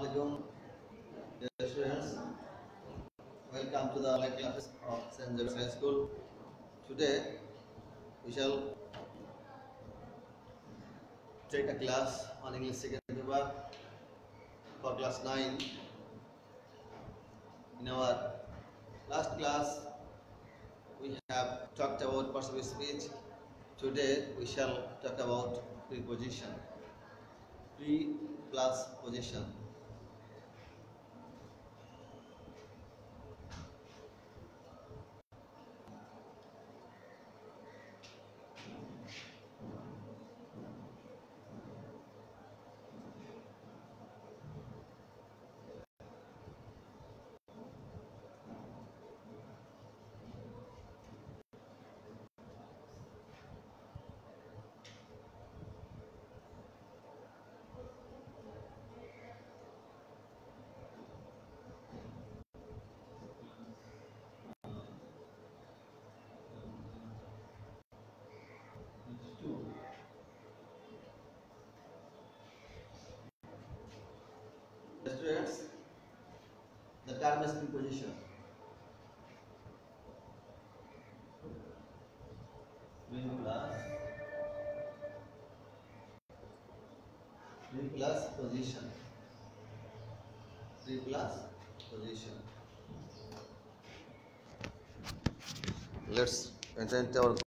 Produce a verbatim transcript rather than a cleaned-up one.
Assalamualaikum, dear students. Welcome to the online classes of Saint Xavier's High School. Today we shall take a class on English second paper for class nine. In our last class, we have talked about persuasive speech. Today we shall talk about preposition. Pre plus position. Students, the term is preposition. Pre plus pre plus position. Pre plus position. Let's enter our